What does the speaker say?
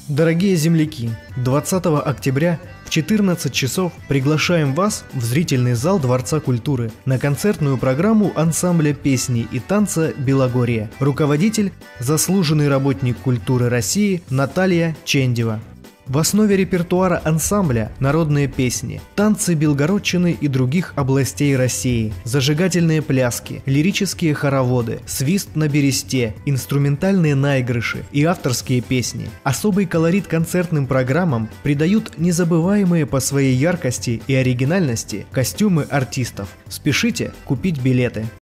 Дорогие земляки, 20 октября в 14 часов приглашаем вас в зрительный зал Дворца культуры на концертную программу ансамбля песни и танца «Белогорье». Руководитель – заслуженный работник культуры России Наталья Чендева. В основе репертуара ансамбля народные песни, танцы Белгородчины и других областей России, зажигательные пляски, лирические хороводы, свист на бересте, инструментальные наигрыши и авторские песни. Особый колорит концертным программам придают незабываемые по своей яркости и оригинальности костюмы артистов. Спешите купить билеты.